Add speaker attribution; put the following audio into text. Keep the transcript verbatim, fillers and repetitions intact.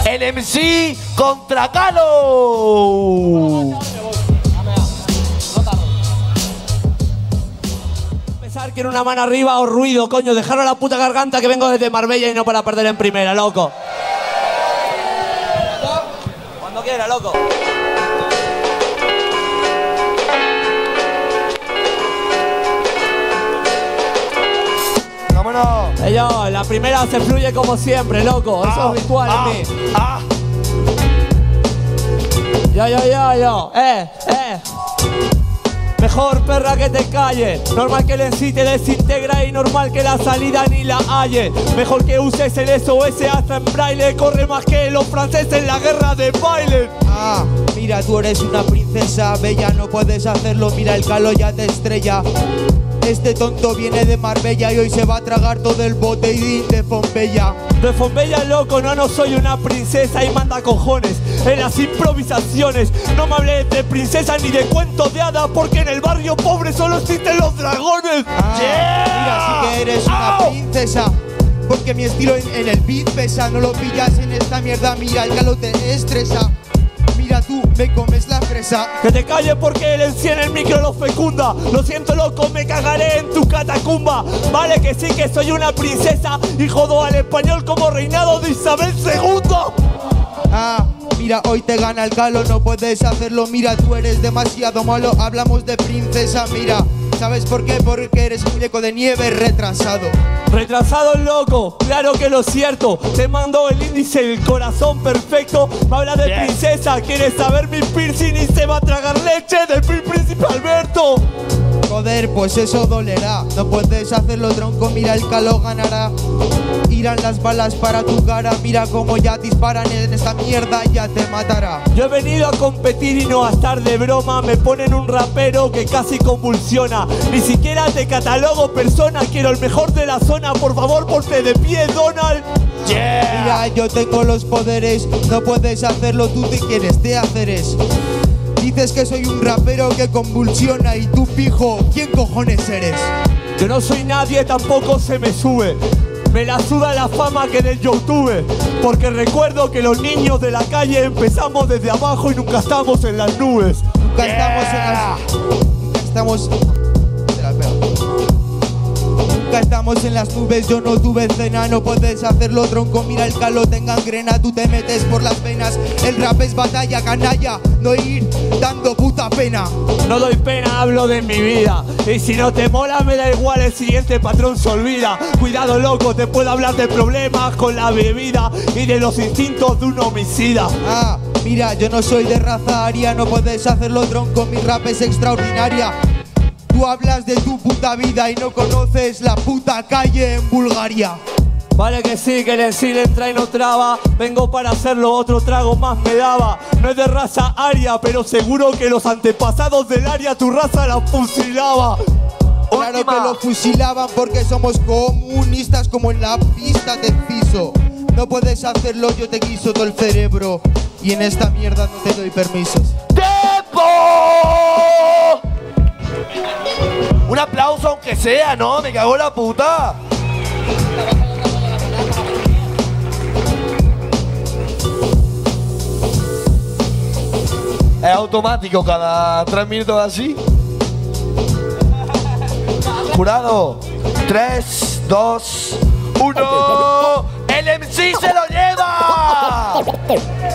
Speaker 1: El M C contra Calo.
Speaker 2: Pensar que en una mano arriba o ruido, coño, dejaros la puta garganta que vengo desde Marbella y no para perder en primera, loco. Cuando quiera, loco.
Speaker 1: Vámonos.
Speaker 2: Hey, yo, la primera se fluye como siempre, loco. Eso
Speaker 1: Ah,
Speaker 2: es ritual
Speaker 1: ah,
Speaker 2: en mí.
Speaker 1: ah.
Speaker 2: Yo, yo, yo, yo. Eh, eh. Mejor perra que te calle. Normal que el en sí te desintegra y normal que la salida ni la halle. Mejor que uses el S O S hasta en braille. Corre más que los franceses en la guerra de baile.
Speaker 3: Ah, mira, tú eres una princesa bella, no puedes hacerlo, mira el Calo ya te estrella. Este tonto viene de Marbella y hoy se va a tragar todo el botellín de Fombella.
Speaker 2: De Fombella, loco, no, no soy una princesa y manda cojones en las improvisaciones. No me hables de princesa ni de cuentos de hadas, porque en el barrio pobre solo existen los dragones.
Speaker 3: Ah,
Speaker 1: Yeah.
Speaker 3: mira, sí que eres una
Speaker 1: Au.
Speaker 3: princesa, porque mi estilo en, en el beat pesa. No lo pillas en esta mierda, mira el Calo te estresa. Mira tú, me comes la fresa.
Speaker 2: Que te calles porque el encien el micro lo fecunda. Lo siento, loco, me cagaré en tu catacumba. Vale que sí que soy una princesa y jodo al español como reinado de Isabel segunda.
Speaker 3: Ah, mira, hoy te gana el Calo, no puedes hacerlo. Mira, tú eres demasiado malo. Hablamos de princesa, mira. ¿Sabes por qué? Porque eres un muñeco de nieve retrasado.
Speaker 2: Retrasado, loco, claro que lo cierto. Te mando el índice, el corazón perfecto. Me habla de
Speaker 1: Bien.
Speaker 2: princesa, quieres saber mi piercing y se va a tragar leche del príncipe Alberto.
Speaker 3: Joder, pues eso dolerá. No puedes hacerlo, tronco, mira el Calo ganará. Irán las balas para tu cara. Mira cómo ya disparan en esta mierda, ya te matará.
Speaker 2: Yo he venido a competir y no a estar de broma. Me ponen un rapero que casi convulsiona. Ni siquiera te catalogo persona. Quiero el mejor de la zona, por favor ponte de pie, Donald.
Speaker 1: Yeah.
Speaker 3: Mira, yo tengo los poderes. No puedes hacerlo, tú te quieres te haceres. Dices que soy un rapero que convulsiona y tú, pijo, ¿quién cojones eres?
Speaker 2: Yo no soy nadie, tampoco se me sube. Me la suda la fama que del YouTube. Porque recuerdo que los niños de la calle empezamos desde abajo y nunca estamos en las nubes.
Speaker 3: Nunca
Speaker 1: Yeah.
Speaker 3: estamos en las... Nunca estamos... Te la pego. Nunca estamos en las nubes, yo no tuve cena. No puedes hacerlo, tronco, mira el Calo te engangrena. Tú te metes por las venas. El rap es batalla, canalla. No ir dando puta pena.
Speaker 2: No doy pena, hablo de mi vida. Y si no te mola, me da igual, el siguiente patrón se olvida. Cuidado, loco, te puedo hablar de problemas con la bebida y de los instintos de un homicida.
Speaker 3: Ah, mira, yo no soy de raza aria. No puedes hacerlo, tronco, mi rap es extraordinaria. Tú hablas de tu puta vida y no conoces la puta calle en Bulgaria.
Speaker 2: Vale que sí, que el en sí le entra y no traba. Vengo para hacerlo, otro trago más me daba. No es de raza aria, pero seguro que los antepasados del área tu raza la fusilaba.
Speaker 3: Claro
Speaker 2: Última.
Speaker 3: que lo fusilaban porque somos comunistas como en la pista de piso. No puedes hacerlo, yo te guiso todo el cerebro. Y en esta mierda no te doy permisos.
Speaker 1: ¡Tiempo! Un aplauso aunque sea, ¿no? Me cago en la puta. Es automático cada tres minutos así. Jurado. Tres, dos, uno. ¡El M C se lo lleva!